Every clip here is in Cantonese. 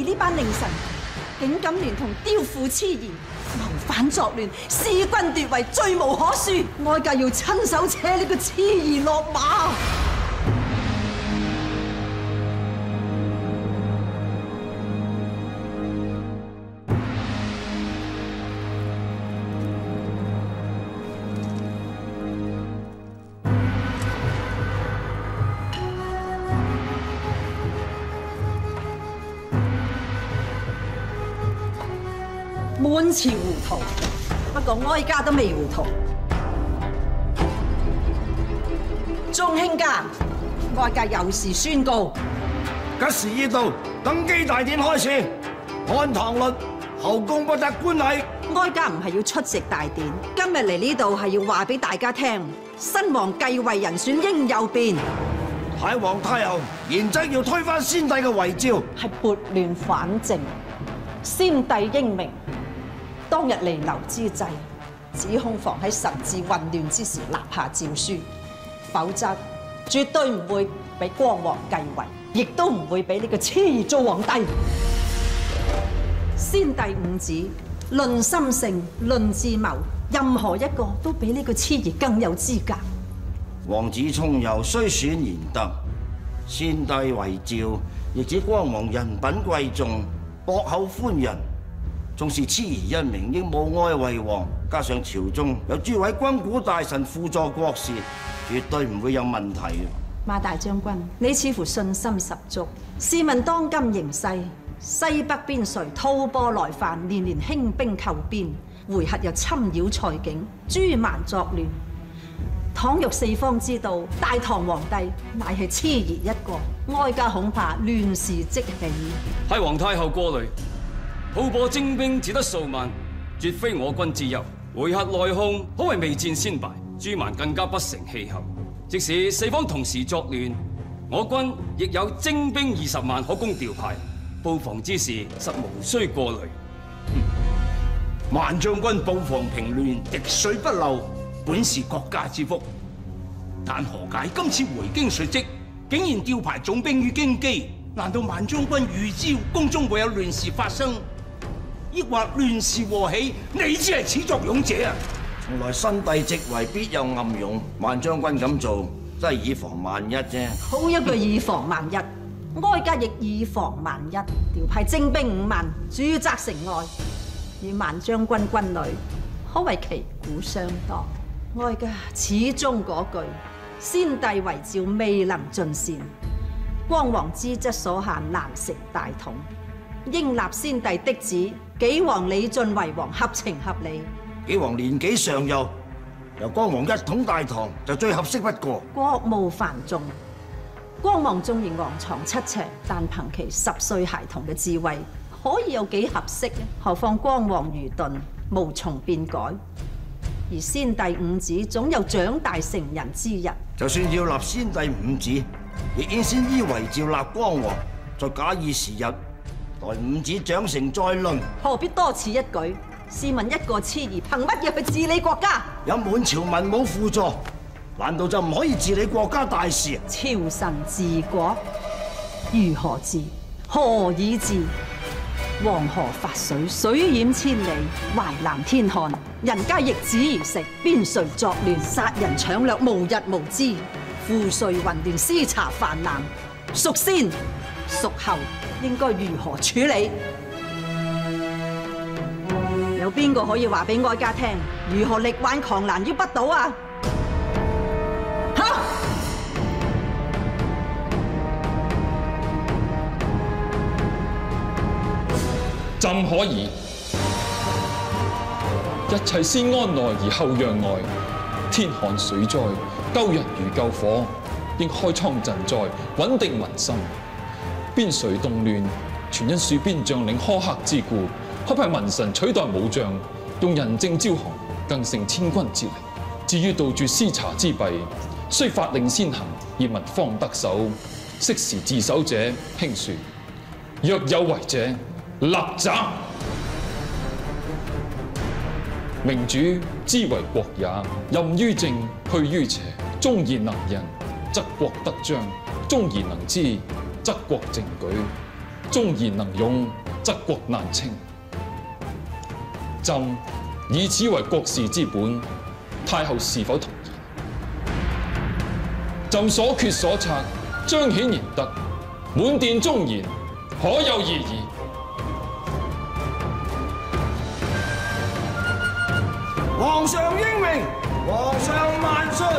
呢班佞臣竟敢聯同刁婦痴兒謀反作亂，弑君奪位，罪無可恕。哀家要親手扯呢個痴兒落馬。滿朝糊塗，不過哀家都未糊塗。眾卿家，哀家有事宣告。 吉時已到，登基大典開始。按唐律，後宮不得觀禮。 哀家唔係要出席大典，今日嚟呢度係要話俾大家聽，新皇繼位人選應有變。 太皇太后現則要推翻先帝嘅遺詔， 係撥亂反正。先帝英明，當日彌留之際，只恐防喺神志混亂之時立下詔書，否則絕對唔會俾光皇繼位，亦都唔會俾呢個痴兒做皇帝。先帝五子，論心性、論智謀，任何一個都比呢個痴兒更有資格。 王子聰佑雖選賢德，先帝遺詔亦指光皇人品貴重，博厚寬仁。縱是痴兒一名，亦無礙為王。加上朝中有諸位軍古大臣輔助國事，絕對唔會有問題。 馬大將軍，你似乎信心十足。試問當今形勢，西北邊陲吐蕃來犯，連連興兵寇邊，回纥又侵擾塞境，諸蠻作亂。倘若四方知道大唐皇帝乃係痴兒一個，哀家恐怕亂事即起。 太皇太后過慮，吐蕃精兵只得數萬，絕非我軍之憂。回纥內訌，可謂未戰先敗，諸蠻更加不成氣候。即使四方同時作亂，我軍亦有精兵20萬可供調派，布防之事實無需過慮。 萬將軍布防平亂，滴水不漏，本是國家之福。但何解今次回京述職，竟然調排總兵於京畿？難道萬將軍預知宮中會有亂事發生，抑或亂事禍起？你只係始作俑者啊！ 從來新帝即位必有暗湧，萬將軍咁做，真係以防萬一啫。 好一句以防萬一，哀家亦以防萬一，調派精兵5萬駐紮城外，與萬將軍軍旅可謂旗鼓相當。哀家始終嗰句，先帝遺詔未能盡善，光皇資質所限，難成大統，應立先帝的旨，紀王李俊為王，合情合理。 紀王年紀尚幼，由光皇一統大唐就最合適不過。 國務繁重，光皇縱然昂藏7尺，但憑其10歲孩童嘅智慧，可以有幾合適呢？何況光皇愚鈍，無從變改。而先帝五子總有長大成人之日。 就算要立先帝五子，亦應先依遺詔立光皇，再假以時日，待五子長成再論。 何必多此一舉？試問一個痴兒憑乜嘢去治理國家？ 有滿朝文武輔助，難道就唔可以治理國家大事？ 朝臣治國如何治？何以治？黃河發水，水淹千里；淮南天旱，人皆易子而食。邊陲作亂，殺人搶掠，無日無之；賦稅混亂，私查泛濫。屬先屬後，應該如何處理？有邊個可以話俾哀家聽，如何力挽狂瀾於不倒啊？ 朕可以，一切先安內而後讓外。天旱水災，救人如救火，應開倉賑災，穩定民心。邊陲動亂，全因戍邊將領苛刻之故，可派文臣取代武將，用人證招降，更勝千軍之力。至於杜絕私查之弊，雖法令先行，而民方得守。適時自首者，輕恕；若有違者，立斬。明主之為國也，任於正，去於邪。忠而能仁，則國得彰；忠而能知，則國正舉。 忠言能勇，則國難清。朕以此為國事之本，太后是否同意？朕所決所策，彰顯賢德，滿殿忠言，可有異議？ 皇上英明，皇上萬歲！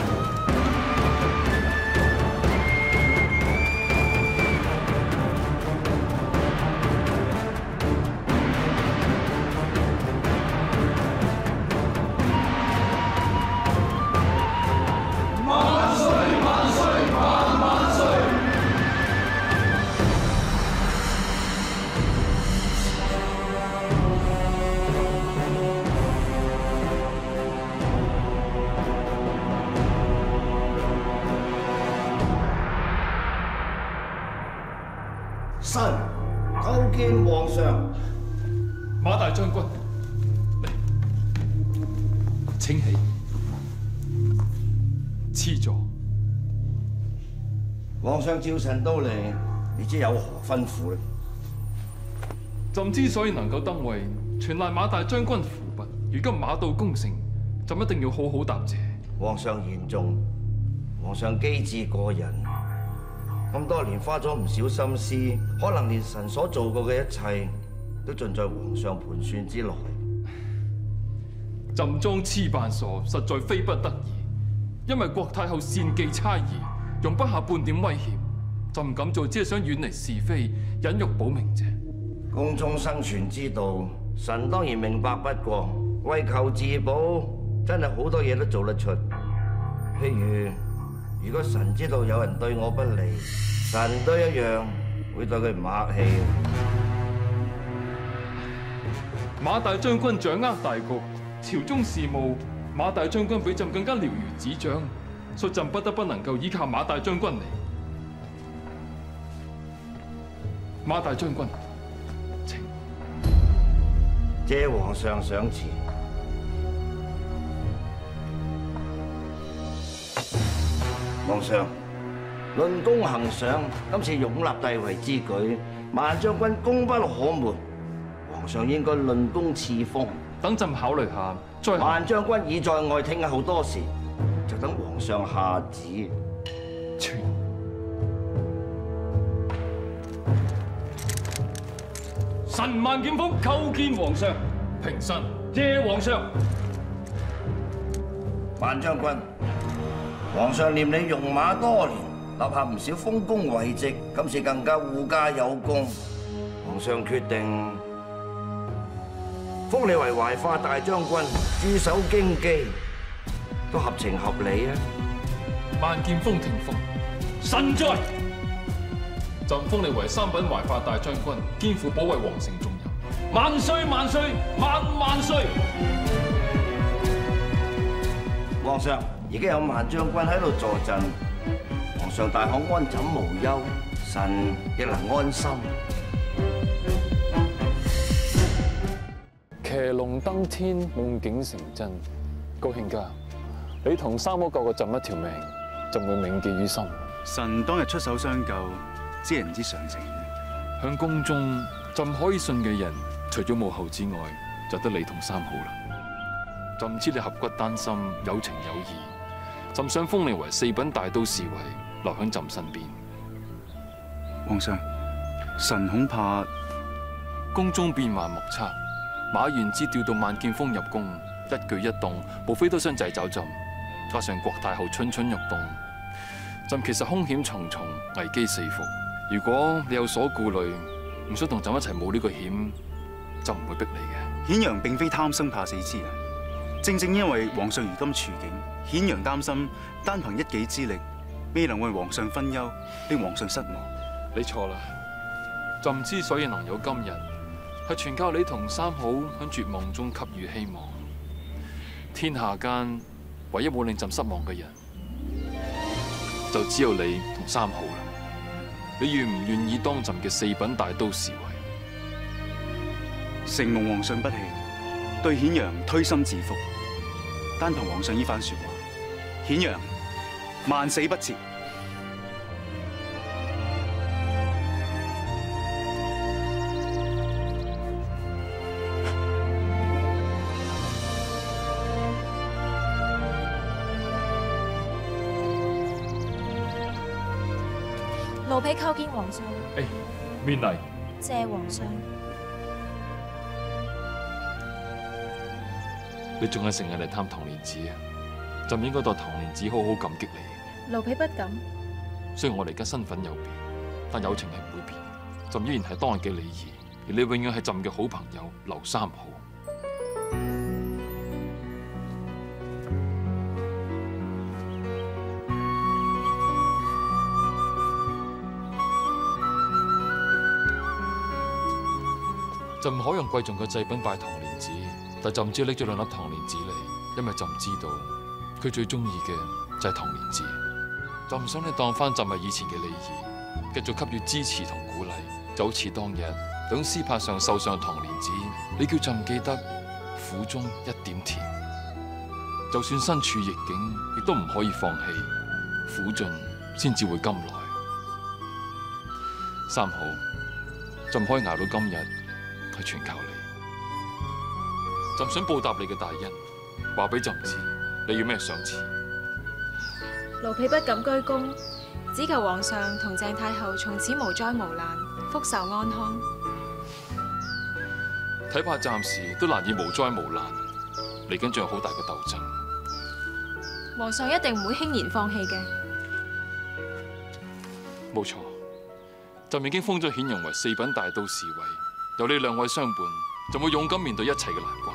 臣叩見皇上。 馬大將軍，嚟，請起，賜座。 皇上召臣到嚟，你知有何吩咐呢？ 朕之所以能夠登位，全賴馬大將軍扶拔。如今馬到功成，朕一定要好好答謝。 皇上言重，皇上機智過人，咁多年花咗唔少心思，可能連臣所做過嘅一切，都盡在皇上盤算之內。 朕裝痴扮傻，實在非不得已。因為郭太后善忌猜疑，容不下半點威脅。朕咁做只係想遠離是非，忍辱保明啫。 宮中生存之道，臣當然明白不過。為求自保，真係好多嘢都做得出。譬如果臣知道有人對我不利，臣都一樣會對佢唔客氣。 馬大將軍掌握大局，朝中事務，馬大將軍比朕更加了如指掌，所以朕不得不能夠依靠馬大將軍嚟。馬大將軍，請謝皇上賞賜。皇上，論功行賞，今次擁立帝位之舉，萬將軍功不可沒。皇上應該論功賜封。 等朕考慮下，再。 萬將軍已在外聽候多時，就等皇上下旨。 臣萬劍鋒叩見皇上。 平身。 謝皇上。 萬將軍，皇上念你戎馬多年，立下唔少豐功偉績，今次更加護駕有功。皇上決定封你為懷化大將軍，駐守京畿，都合情合理啊！ 萬劍鋒聽封。 臣在。 朕封你為三品懷化大將軍，肩負保衛皇城重任。 萬歲萬歲萬萬歲！ 皇上，而家有萬將軍喺度坐鎮，皇上大可安枕無憂，臣亦能安心。 騎龍登天，夢境成真。高卿家，你同三哥救過朕一條命，朕會銘記於心。 臣當日出手相救，只係唔知常情。 響宮中，朕可以信嘅人，除咗母后之外，就得你同三好啦。朕知你合骨丹心，有情有義，朕想封你為四品大都侍衛，留響朕身邊。 皇上，臣恐怕宮中變幻莫測，馬元之調到萬劍鋒入宮，一舉一動，無非都想掣肘朕。加上郭太后蠢蠢欲動，朕其實兇險重重，危機四伏。如果你有所顧慮，唔想同朕一齊冒呢個險，就唔會逼你嘅。 顯陽並非貪生怕死之人，正正因為皇上如今處境，顯陽擔心單憑一己之力，未能為皇上分憂，令皇上失望。 你錯啦！朕之所以能有今日，係全靠你同三好喺絕望中給予希望。天下間唯一冇令朕失望嘅人，就只有你同三好啦。你願唔願意當朕嘅四品大都侍衛？ 承蒙皇上不棄，對顯陽推心置腹。單憑皇上呢番說話，顯陽萬死不辭。 奴婢叩見皇上。 免禮。 謝皇上。 你仲係成日嚟探唐蓮子啊？就唔應該代唐蓮子好好感激你。 奴婢不敢。 雖然我哋而家身份有變，但友情係唔會變。朕依然係當日嘅禮儀，而你永遠係朕嘅好朋友劉三好。朕唔可用貴重嘅祭品拜唐蓮子，但朕只拎咗2粒唐蓮子嚟，因為朕知道佢最中意嘅就係唐蓮子。朕唔想你當翻朕係以前嘅禮儀，繼續給予支持同鼓勵，就好似當日等屍帕上受上唐蓮子，你叫朕記得苦中一點甜，就算身處逆境，亦都唔可以放棄，苦盡先至會甘來。三好，朕可以捱到今日，係全靠你。朕想報答你嘅大恩，話俾朕知你要咩賞賜。 奴婢不敢居功，只求皇上同鄭太后從此無災無難，福壽安康。 睇怕暫時都難以無災無難，嚟緊仲有好大嘅鬥爭。 皇上一定唔會輕言放棄嘅。 冇錯，朕已經封咗顯容為4品大都侍衛，有你2位相伴，就會勇敢面對一切嘅難關。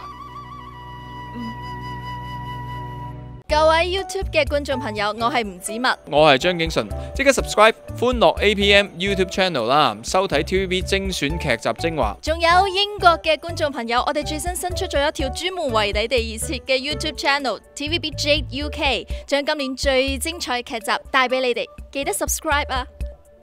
各位 YouTube 嘅觀眾朋友，我係吳子墨， 我係張景淳，即刻 subscribe 歡樂 APM YouTube Channel 啦，收睇 TVB 精選劇集精華。 仲有英國嘅觀眾朋友，我哋最新新出咗一條專門為你哋而設嘅 YouTube Channel TVB Jade UK，將今年最精彩嘅劇集帶俾你哋，記得 subscribe 啊！